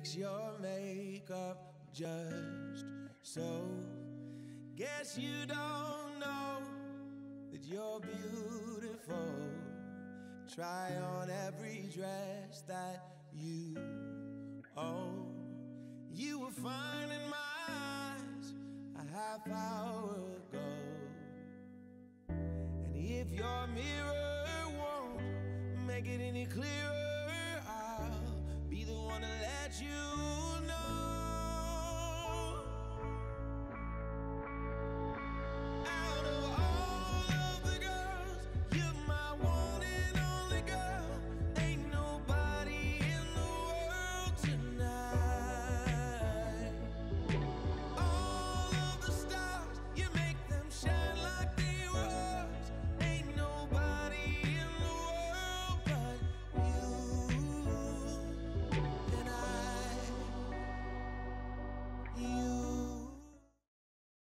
fix your makeup just so. Guess you don't know that you're beautiful. Try on every dress that you own. You were fine in my eyes a half hour ago. And if your mirror won't make it any clearer, I'll be the one to let you